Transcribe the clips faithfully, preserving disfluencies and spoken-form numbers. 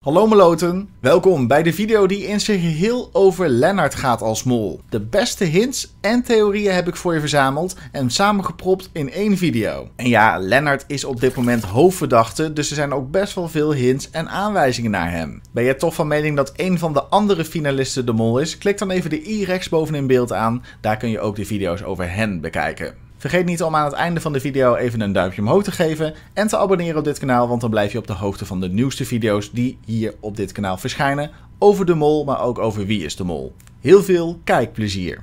Hallo meloten, welkom bij de video die in zijn geheel over Lennart gaat als mol. De beste hints en theorieën heb ik voor je verzameld en samengepropt in één video. En ja, Lennart is op dit moment hoofdverdachte, dus er zijn ook best wel veel hints en aanwijzingen naar hem. Ben je toch van mening dat een van de andere finalisten de mol is? Klik dan even de i rechtsboven in beeld aan, daar kun je ook de video's over hen bekijken. Vergeet niet om aan het einde van de video even een duimpje omhoog te geven en te abonneren op dit kanaal, want dan blijf je op de hoogte van de nieuwste video's die hier op dit kanaal verschijnen over de mol, maar ook over wie is de mol. Heel veel kijkplezier!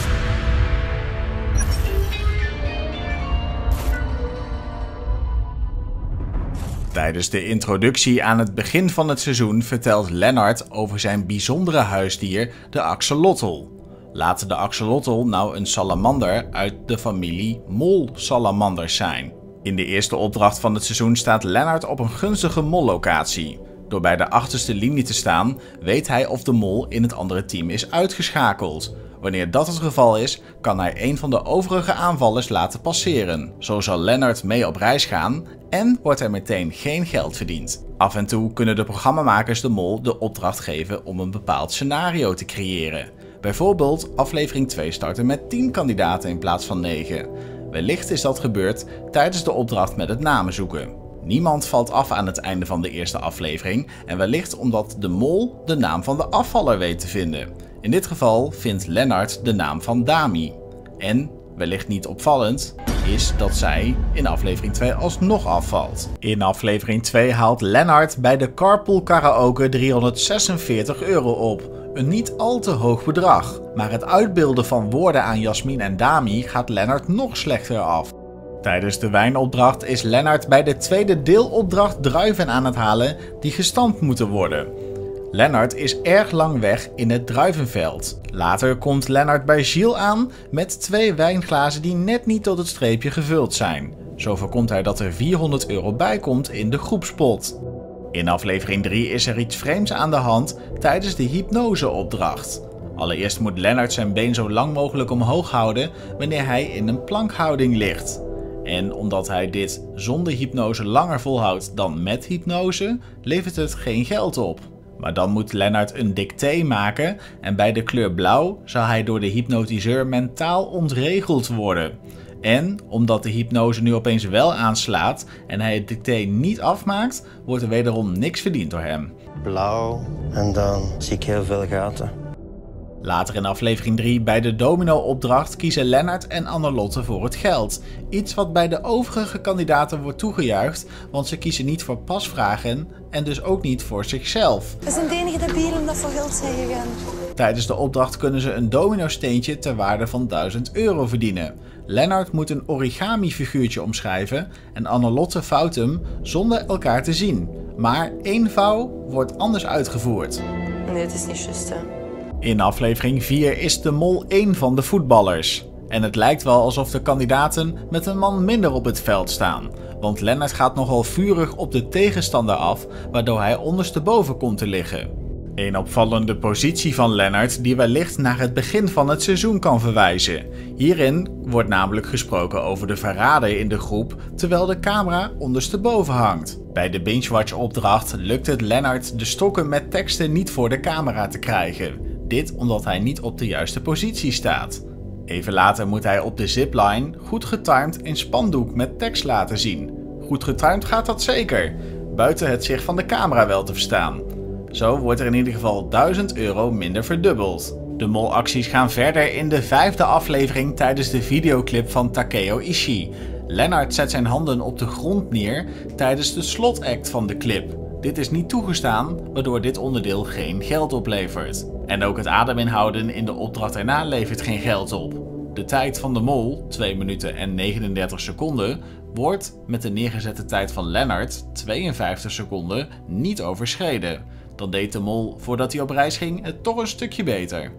Tijdens de introductie aan het begin van het seizoen vertelt Lennart over zijn bijzondere huisdier, de axolotl. Laat de axolotl nou een salamander uit de familie molsalamanders zijn. In de eerste opdracht van het seizoen staat Lennart op een gunstige mollocatie. Door bij de achterste linie te staan, weet hij of de mol in het andere team is uitgeschakeld. Wanneer dat het geval is, kan hij een van de overige aanvallers laten passeren. Zo zal Lennart mee op reis gaan en wordt er meteen geen geld verdiend. Af en toe kunnen de programmamakers de mol de opdracht geven om een bepaald scenario te creëren. Bijvoorbeeld aflevering twee starten met tien kandidaten in plaats van negen. Wellicht is dat gebeurd tijdens de opdracht met het namen zoeken. Niemand valt af aan het einde van de eerste aflevering en wellicht omdat de mol de naam van de afvaller weet te vinden. In dit geval vindt Lennart de naam van Dami. En, wellicht niet opvallend, is dat zij in aflevering twee alsnog afvalt. In aflevering twee haalt Lennart bij de Carpool Karaoke driehonderdzesenveertig euro op. Een niet al te hoog bedrag, maar het uitbeelden van woorden aan Jasmin en Dami gaat Lennart nog slechter af. Tijdens de wijnopdracht is Lennart bij de tweede deelopdracht druiven aan het halen die gestampt moeten worden. Lennart is erg lang weg in het druivenveld. Later komt Lennart bij Gilles aan met twee wijnglazen die net niet tot het streepje gevuld zijn. Zo voorkomt hij dat er vierhonderd euro bij komt in de groepspot. In aflevering drie is er iets vreemds aan de hand tijdens de hypnoseopdracht. Allereerst moet Lennart zijn been zo lang mogelijk omhoog houden wanneer hij in een plankhouding ligt. En omdat hij dit zonder hypnose langer volhoudt dan met hypnose, levert het geen geld op. Maar dan moet Lennart een dicté maken en bij de kleur blauw zal hij door de hypnotiseur mentaal ontregeld worden. En omdat de hypnose nu opeens wel aanslaat en hij het dicté niet afmaakt, wordt er wederom niks verdiend door hem. Blauw en dan zie ik heel veel gaten. Later in aflevering drie bij de domino-opdracht kiezen Lennart en Annelotte voor het geld. Iets wat bij de overige kandidaten wordt toegejuicht, want ze kiezen niet voor pasvragen en dus ook niet voor zichzelf. We zijn de enige debielen dat voor geld zijn gegaan. Tijdens de opdracht kunnen ze een domino-steentje ter waarde van duizend euro verdienen. Lennart moet een origami figuurtje omschrijven en Annelotte vouwt hem zonder elkaar te zien. Maar één vouw wordt anders uitgevoerd. Nee, het is niet juist, hè. In aflevering vier is de mol één van de voetballers. En het lijkt wel alsof de kandidaten met een man minder op het veld staan. Want Lennart gaat nogal vurig op de tegenstander af, waardoor hij ondersteboven komt te liggen. Een opvallende positie van Lennart die wellicht naar het begin van het seizoen kan verwijzen. Hierin wordt namelijk gesproken over de verrader in de groep, terwijl de camera ondersteboven hangt. Bij de binge-watch opdracht lukt het Lennart de stokken met teksten niet voor de camera te krijgen. Dit omdat hij niet op de juiste positie staat. Even later moet hij op de zipline goed getimed een spandoek met tekst laten zien. Goed getimed gaat dat zeker, buiten het zicht van de camera wel te verstaan. Zo wordt er in ieder geval duizend euro minder verdubbeld. De molacties gaan verder in de vijfde aflevering tijdens de videoclip van Takeo Ishii. Lennart zet zijn handen op de grond neer tijdens de slotact van de clip. Dit is niet toegestaan, waardoor dit onderdeel geen geld oplevert. En ook het adem inhouden in de opdracht erna levert geen geld op. De tijd van de mol, twee minuten en negenendertig seconden, wordt met de neergezette tijd van Lennart, tweeënvijftig seconden, niet overschreden. Dan deed de mol, voordat hij op reis ging, het toch een stukje beter.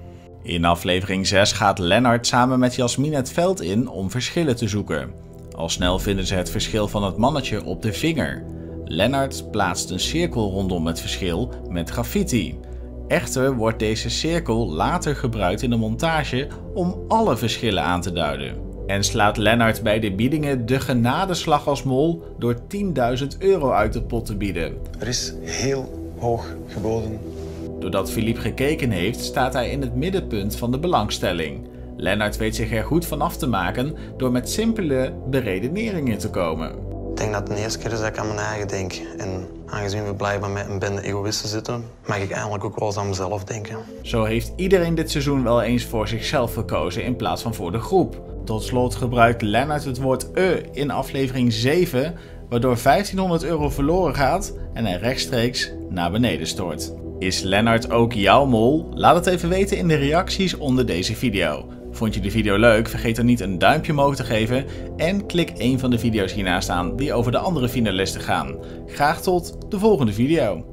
In aflevering zes gaat Lennart samen met Jasmin het veld in om verschillen te zoeken. Al snel vinden ze het verschil van het mannetje op de vinger. Lennart plaatst een cirkel rondom het verschil met graffiti. Echter wordt deze cirkel later gebruikt in de montage om alle verschillen aan te duiden. En slaat Lennart bij de biedingen de genadeslag als mol door tienduizend euro uit de pot te bieden. Er is heel hoog geboden. Doordat Philippe gekeken heeft, staat hij in het middenpunt van de belangstelling. Lennart weet zich er goed van af te maken door met simpele beredeneringen te komen. Ik denk dat het de eerste keer is dat ik aan mijn eigen denk. En aangezien we blijkbaar met een bende egoïsten zitten, mag ik eigenlijk ook wel eens aan mezelf denken. Zo heeft iedereen dit seizoen wel eens voor zichzelf gekozen in plaats van voor de groep. Tot slot gebruikt Lennart het woord e in aflevering zeven, waardoor vijftienhonderd euro verloren gaat en hij rechtstreeks naar beneden stort. Is Lennart ook jouw mol? Laat het even weten in de reacties onder deze video. Vond je de video leuk? Vergeet dan niet een duimpje omhoog te geven en klik een van de video's hiernaast aan die over de andere finalisten gaan. Graag tot de volgende video.